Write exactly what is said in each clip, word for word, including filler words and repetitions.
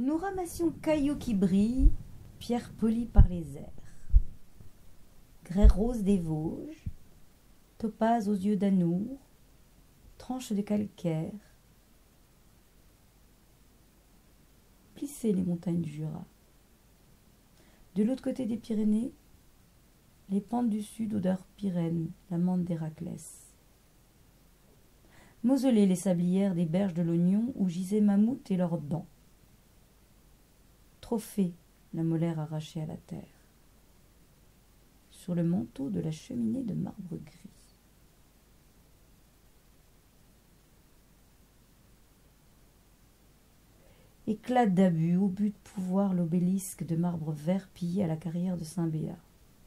Nous ramassions cailloux qui brillent, pierres polies par les airs. Grès rose des Vosges, topaz aux yeux d'Anour, tranches de calcaire. Plissaient les montagnes du Jura. De l'autre côté des Pyrénées, les pentes du sud odeur Pyrène, la mante d'Héraclès. Mausolées les sablières des berges de l'Oignon où gisaient mammouths et leurs dents. Trophée, la molaire arrachée à la terre. Sur le manteau de la cheminée de marbre gris. Éclat d'abus au but de pouvoir l'obélisque de marbre vert pillé à la carrière de Saint-Béat.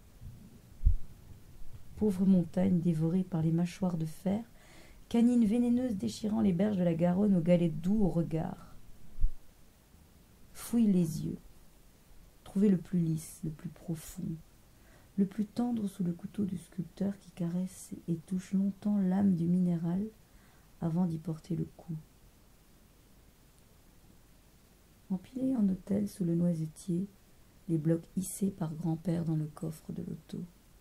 Pauvre montagne dévorée par les mâchoires de fer, canines vénéneuses déchirant les berges de la Garonne aux galettes doux au regard. Fouille les yeux. Trouvez le plus lisse, le plus profond, le plus tendre sous le couteau du sculpteur qui caresse et touche longtemps l'âme du minéral avant d'y porter le coup. Empilés en hôtel sous le noisetier, les blocs hissés par grand-père dans le coffre de l'auto.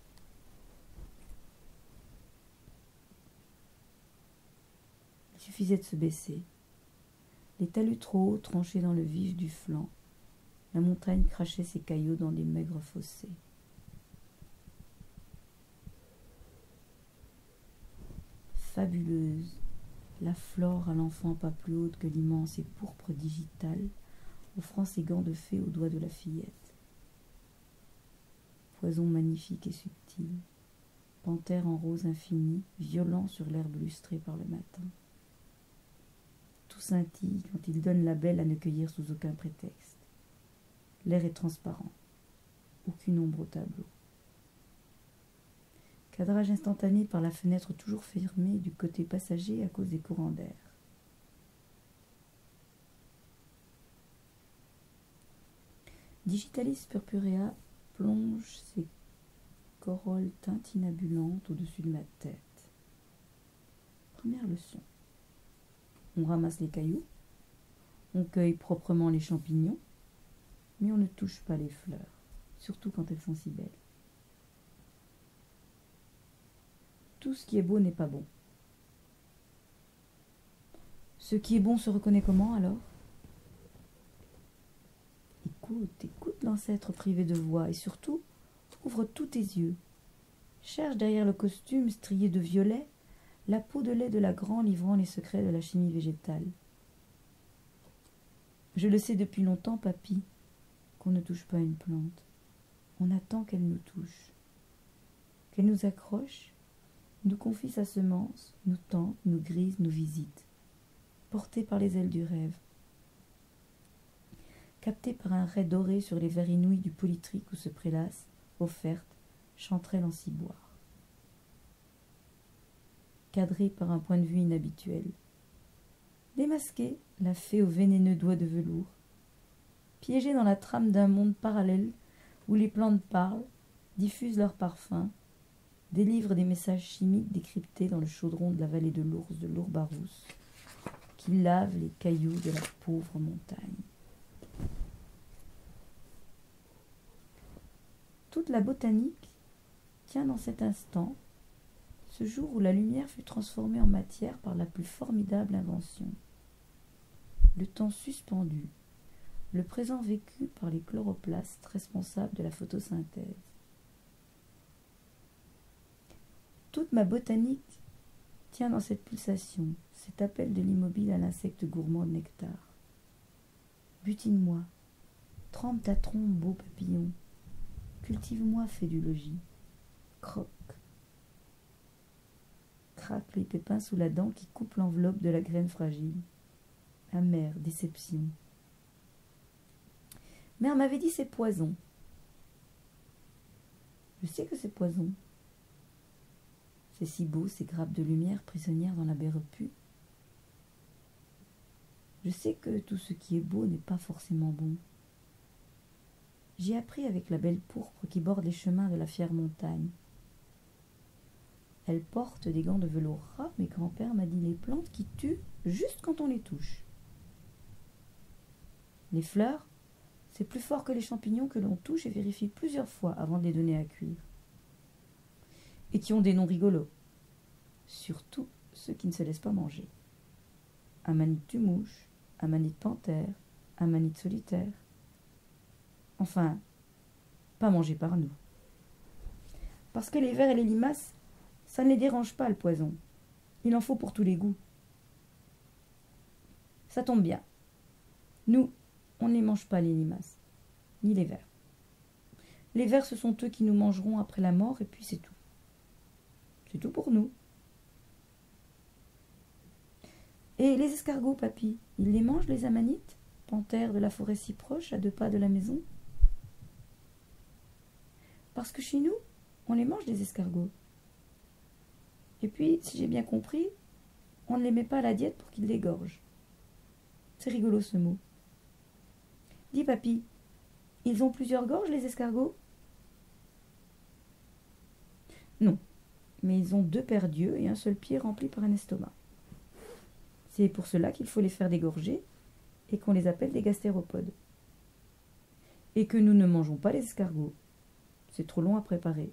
Il suffisait de se baisser. Les talus trop hauts tranchaient dans le vif du flanc. La montagne crachait ses cailloux dans des maigres fossés. Fabuleuse, la flore à l'enfant pas plus haute que l'immense et pourpre digitale, offrant ses gants de fée aux doigts de la fillette. Poison magnifique et subtil, panthère en rose infini, violent sur l'herbe lustrée par le matin. Tout scintille quand il donne la belle à ne cueillir sous aucun prétexte. L'air est transparent, aucune ombre au tableau. Cadrage instantané par la fenêtre toujours fermée du côté passager à cause des courants d'air. Digitalis purpurea plonge ses corolles tintinabulantes au-dessus de ma tête. Première leçon. On ramasse les cailloux, on cueille proprement les champignons, mais on ne touche pas les fleurs, surtout quand elles sont si belles. Tout ce qui est beau n'est pas bon. Ce qui est bon se reconnaît comment alors ? Écoute, écoute l'ancêtre privé de voix et surtout, ouvre tous tes yeux. Cherche derrière le costume strié de violet la peau de lait de la Grand livrant les secrets de la chimie végétale. Je le sais depuis longtemps, papy, qu'on ne touche pas une plante. On attend qu'elle nous touche, qu'elle nous accroche, nous confie sa semence, nous tente, nous grise, nous visite, portée par les ailes du rêve, captée par un ray doré sur les verres inouïs du polytrique où se prélasse, offerte, chanterelle en ciboire. Cadrée par un point de vue inhabituel. Démasquée, la fée aux vénéneux doigts de velours. Piégée dans la trame d'un monde parallèle où les plantes parlent, diffusent leurs parfums, délivrent des messages chimiques décryptés dans le chaudron de la vallée de l'ours de l'Ourbarousse, qui lave les cailloux de la pauvre montagne. Toute la botanique tient dans cet instant, ce jour où la lumière fut transformée en matière par la plus formidable invention. Le temps suspendu, le présent vécu par les chloroplastes responsables de la photosynthèse. Toute ma botanique tient dans cette pulsation, cet appel de l'immobile à l'insecte gourmand de nectar. Butine-moi, trempe ta trompe, beau papillon, cultive-moi, fée du logis, croque. Craque les pépins sous la dent qui coupe l'enveloppe de la graine fragile. Amère déception. Mère m'avait dit c'est poison. Je sais que c'est poison. C'est si beau, ces grappes de lumière prisonnières dans la baie repue. Je sais que tout ce qui est beau n'est pas forcément bon. J'ai appris avec la belle pourpre qui borde les chemins de la fière montagne. Elle porte des gants de velours ras, mais grand-père m'a dit les plantes qui tuent juste quand on les touche. Les fleurs, c'est plus fort que les champignons que l'on touche et vérifie plusieurs fois avant de les donner à cuire. Et qui ont des noms rigolos. Surtout ceux qui ne se laissent pas manger. Amanite tumouche, amanite panthère, amanite solitaire. Enfin, pas mangé par nous. Parce que les vers et les limaces, ça ne les dérange pas le poison. Il en faut pour tous les goûts. Ça tombe bien. Nous, on ne les mange pas, les limaces, ni les vers. Les vers, ce sont eux qui nous mangeront après la mort, et puis c'est tout. C'est tout pour nous. Et les escargots, papy, ils les mangent, les amanites, panthères de la forêt si proche, à deux pas de la maison? Parce que chez nous, on les mange, les escargots. Et puis, si j'ai bien compris, on ne les met pas à la diète pour qu'ils dégorgent. C'est rigolo ce mot. Dis, papy, ils ont plusieurs gorges, les escargots? Non, mais ils ont deux paires d'yeux et un seul pied rempli par un estomac. C'est pour cela qu'il faut les faire dégorger et qu'on les appelle des gastéropodes. Et que nous ne mangeons pas les escargots. C'est trop long à préparer.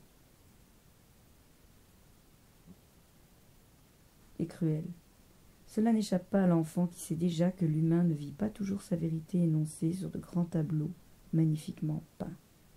Et cruel. Cela n'échappe pas à l'enfant qui sait déjà que l'humain ne vit pas toujours sa vérité énoncée sur de grands tableaux magnifiquement peints.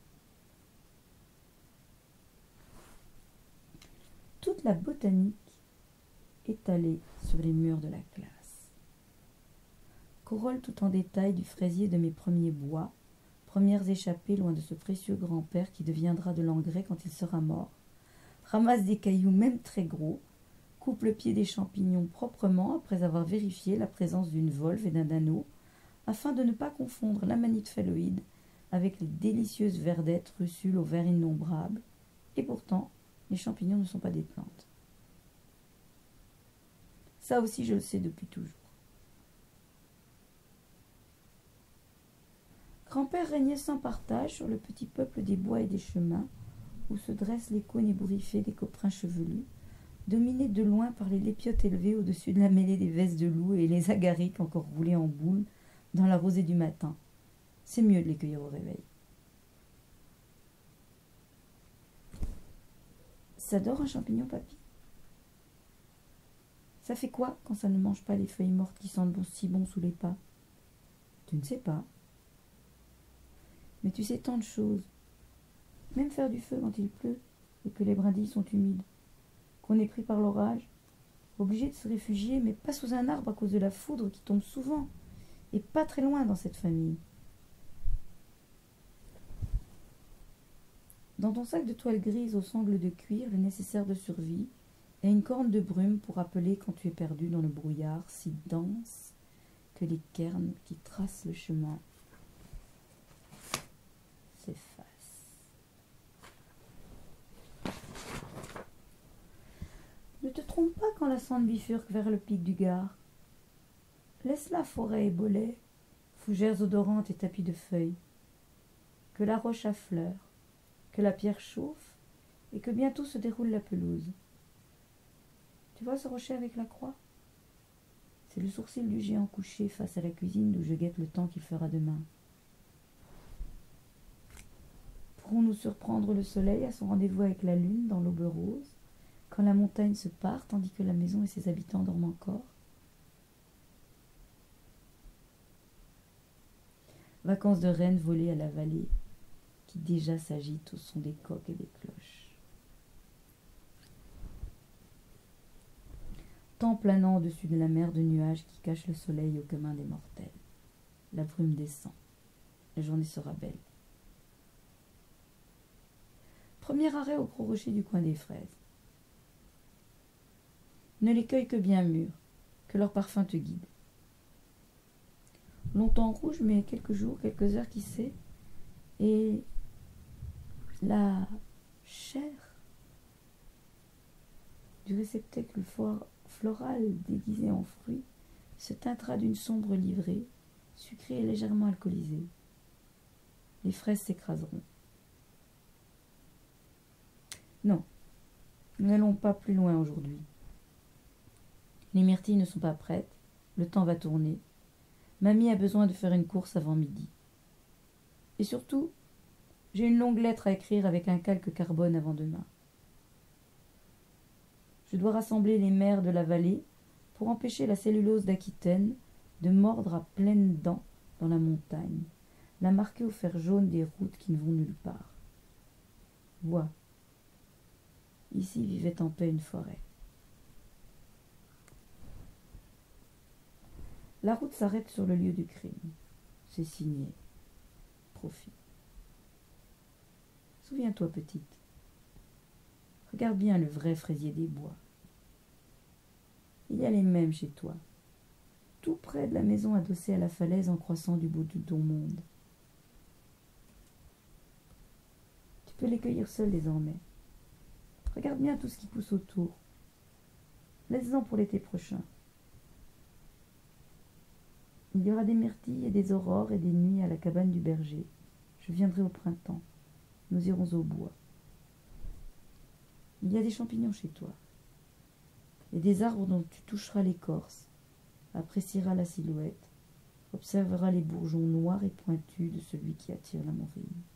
Toute la botanique étalée sur les murs de la classe. Corolle tout en détail du fraisier de mes premiers bois, premières échappées loin de ce précieux grand-père qui deviendra de l'engrais quand il sera mort, ramasse des cailloux même très gros, coupe le pied des champignons proprement après avoir vérifié la présence d'une volve et d'un anneau, afin de ne pas confondre l'amanite phalloïde avec les délicieuses verdettes russules aux vers innombrables, et pourtant, les champignons ne sont pas des plantes. Ça aussi, je le sais depuis toujours. Grand-père régnait sans partage sur le petit peuple des bois et des chemins, où se dressent les cônes ébouriffés des coprins chevelus, dominés de loin par les lépiotes élevées au-dessus de la mêlée des vestes de loup et les agarics encore roulés en boule dans la rosée du matin. C'est mieux de les cueillir au réveil. Ça dort un champignon, papy? Ça fait quoi quand ça ne mange pas les feuilles mortes qui sentent bon, si bon sous les pas? Tu ne sais pas. Mais tu sais tant de choses. Même faire du feu quand il pleut et que les brindilles sont humides. Qu'on est pris par l'orage, obligé de se réfugier, mais pas sous un arbre à cause de la foudre qui tombe souvent, et pas très loin dans cette famille. Dans ton sac de toile grise aux sangles de cuir, le nécessaire de survie, et une corne de brume pour appeler quand tu es perdu dans le brouillard si dense que les cairns qui tracent le chemin s'effacent. Ne te trompe pas quand la cendre bifurque vers le pic du Gard. Laisse-la forêt et bolets, fougères odorantes et tapis de feuilles. Que la roche affleure, que la pierre chauffe et que bientôt se déroule la pelouse. Tu vois ce rocher avec la croix? C'est le sourcil du géant couché face à la cuisine d'où je guette le temps qu'il fera demain. Pourrons-nous surprendre le soleil à son rendez-vous avec la lune dans l'aube rose, quand la montagne se part tandis que la maison et ses habitants dorment encore? Vacances de reine volées à la vallée, qui déjà s'agite au son des coqs et des cloches. Temps planant au-dessus de la mer de nuages qui cache le soleil au commun des mortels. La brume descend. La journée sera belle. Premier arrêt au gros rocher du coin des fraises. Ne les cueille que bien mûrs, que leur parfum te guide. Longtemps rouge, mais quelques jours, quelques heures, qui sait, et la chair du réceptacle floral déguisé en fruits se teintera d'une sombre livrée, sucrée et légèrement alcoolisée. Les fraises s'écraseront. Non, nous n'allons pas plus loin aujourd'hui. Les myrtilles ne sont pas prêtes, le temps va tourner. Mamie a besoin de faire une course avant midi. Et surtout, j'ai une longue lettre à écrire avec un calque carbone avant demain. Je dois rassembler les mers de la vallée pour empêcher la cellulose d'Aquitaine de mordre à pleines dents dans la montagne, la marquer au fer jaune des routes qui ne vont nulle part. Vois, ici vivait en paix une forêt. La route s'arrête sur le lieu du crime. C'est signé. Profit. Souviens-toi, petite. Regarde bien le vrai fraisier des bois. Il y a les mêmes chez toi, tout près de la maison adossée à la falaise en croissant du bout de ton monde. Tu peux les cueillir seul désormais. Regarde bien tout ce qui pousse autour. Laisse-en pour l'été prochain. Il y aura des myrtilles et des aurores et des nuits à la cabane du berger. Je viendrai au printemps. Nous irons au bois. Il y a des champignons chez toi. Et des arbres dont tu toucheras l'écorce, apprécieras la silhouette, observeras les bourgeons noirs et pointus de celui qui attire la morine.